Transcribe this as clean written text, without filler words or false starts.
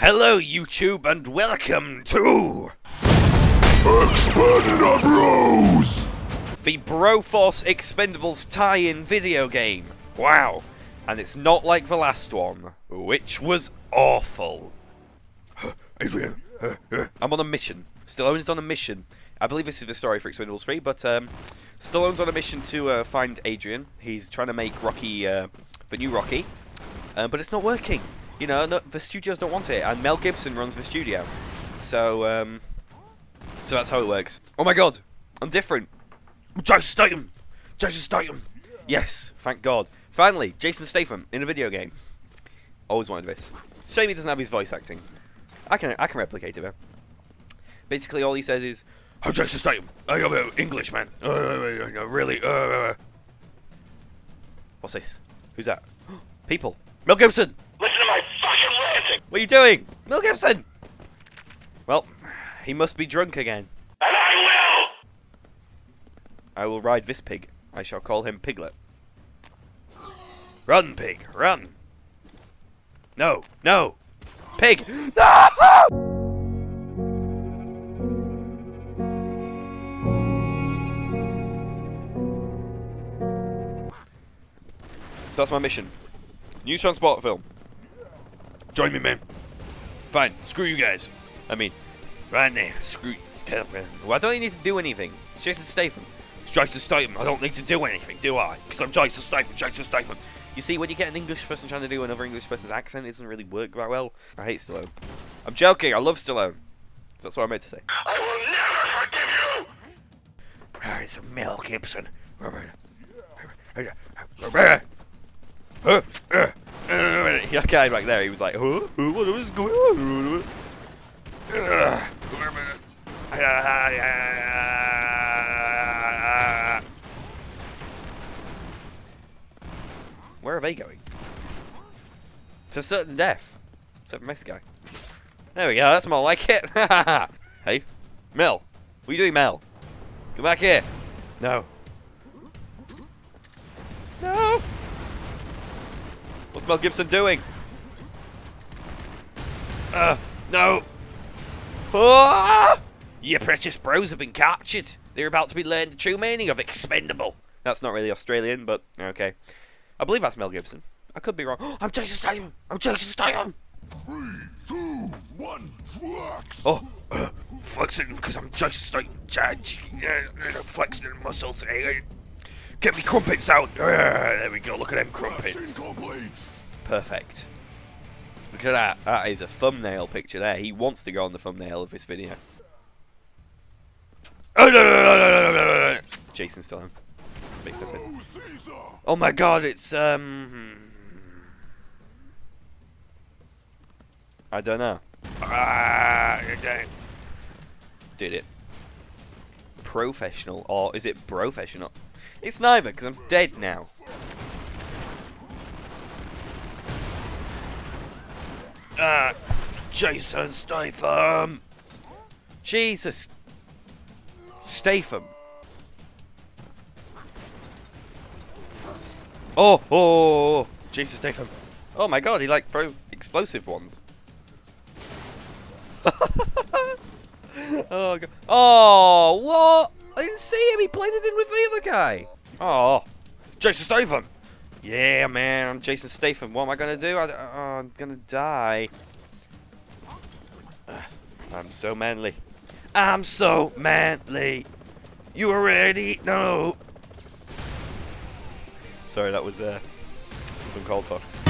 Hello YouTube and welcome to Expendabros! the Broforce Expendables tie-in video game. Wow. And it's not like the last one, which was awful. Adrian, I'm on a mission. Stallone's on a mission. I believe this is the story for Expendables 3, but Stallone's on a mission to find Adrian. He's trying to make Rocky, the new Rocky, but it's not working. You know, no, the studios don't want it, and Mel Gibson runs the studio. So, so that's how it works. Oh my god, I'm different. Jason Statham! Jason Statham! Yes, thank god. Finally, Jason Statham in a video game. Always wanted this. Shame he doesn't have his voice acting. I can replicate it though. Basically, all he says is, I'm Jason Statham. I am English, man. Really, what's this? Who's that? People. Mel Gibson! Listen to my fucking ranting! What are you doing? Mel Gibson! Well, he must be drunk again. And I will ride this pig. I shall call him Piglet. Run, pig, run! No, no! Pig! No! That's my mission. New transport film. Join me, man. Fine, screw you guys. I mean, right now, screw you. Well, I don't even need to do anything. It's Jason Statham. It's Jason Statham. I don't need to do anything, do I? Because I'm Jason Statham, Jason Statham. You see, when you get an English person trying to do another English person's accent, it doesn't really work that well. I hate Stallone. I'm joking, I love Stallone. That's what I meant to say. I will never forgive you! It's Mel Gibson. That guy back there, he was like, huh? What is going on? Where are they going? To certain death. Except for this guy. There we go, that's more like it. Hey, Mel. What are you doing, Mel? Come back here. No. No! What's Mel Gibson doing? No! Ah! Your precious bros have been captured. They're about to be learning the true meaning of expendable. That's not really Australian, but okay. I believe that's Mel Gibson. I could be wrong. I'm Jason Statham! I'm Jason Statham! 3, 2, 1, flex! Oh, Flexing because I'm Jason Statham. Flexing muscles. Get me crumpets out. There we go. Look at them crumpets. perfect. Look at that. That is a thumbnail picture there. He wants to go on the thumbnail of this video. Jason Statham. Makes no sense. Oh my god, it's I don't know. Did it. Professional, or is it professional? It's neither, because I'm dead now. Jason Statham. Jesus. Statham. Oh, Jason Statham. Oh my god, he like throws explosive ones. Oh god. Oh, what? I didn't see him. He blended in with the other guy. Oh, Jason Statham. yeah, man. I'm Jason Statham. What am I gonna do? I'm gonna die. I'm so manly. I'm so manly. You already know. Sorry, that was uncalled for.